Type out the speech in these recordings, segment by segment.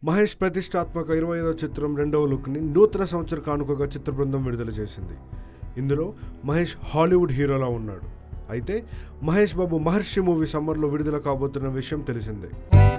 మహేష్ ప్రతిష్టాత్మక 25వ చిత్రం రెండవ లుక్ని నూతన సంవత్సర కానుకగా చిత్ర బృందం విడుదల చేసింది. ఇందులో మహేష్ హాలీవుడ్ హీరోలా ఉన్నాడు. అయితే మహేష్ బాబు మహర్షి మూవీ సమ్మర్లో విడుదల కాబోతున్న విషయం తెలిసిందే.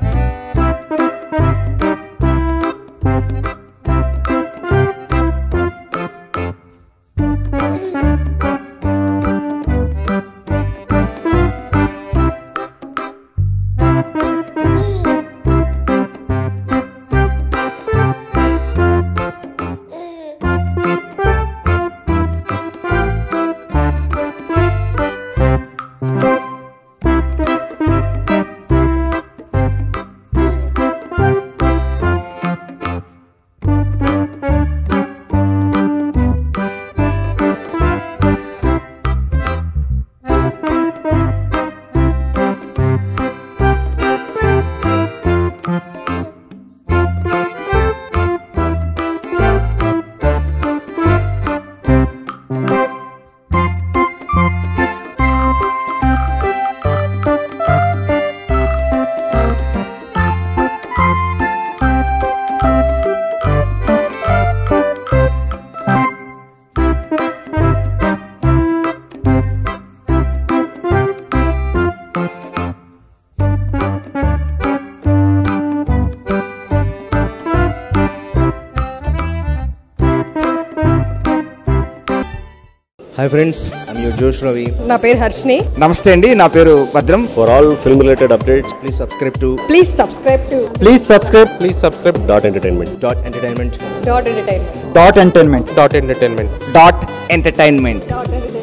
Hi friends, I'm your Josh Ravi. నా పేరు హర్షిని. నమస్తే అండి, నా పేరు భద్రం. For all film related updates, Please subscribe to dot entertainment. entertainment. Entertainment.